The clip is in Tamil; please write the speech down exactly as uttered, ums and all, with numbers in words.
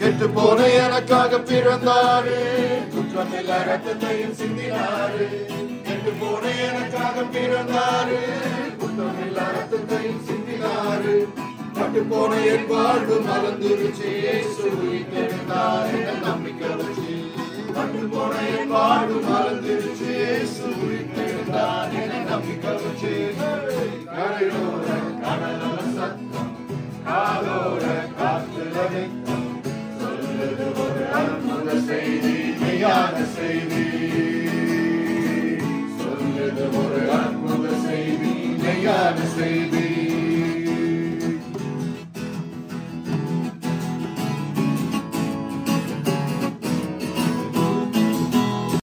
கெட்டு போன எனக்காக பிறந்தாரு, குற்றமில்ல ரத்தத்தையும் சிந்தினாரு. கெட்டு போன எனக்காக பிறந்தாரு, குற்றமில்ல ரத்தத்தையும் சிந்தினாரு. பட்டு போன என் வாழ்வு மலர்ந்துருச்சு, இயேசு உயிர்த்தெழுந்தார் என்ற நம்பிக்கை வச்சு. பட்டு போன என் வாழ்வு மலர்ந்துருச்சு, இயேசு உயிர்த்தெழுந்தார் என்ற நம்பிக்கை வச்சு. கரையோர கடலோர சத்தம், காதோர காத்துல வெக்கம், சொல்லுது ஒரு அற்புத செய்தி, மெய்யான செய்தி. சொல்லுது ஒரு அற்புத செய்தி, மெய்யான செய்தி.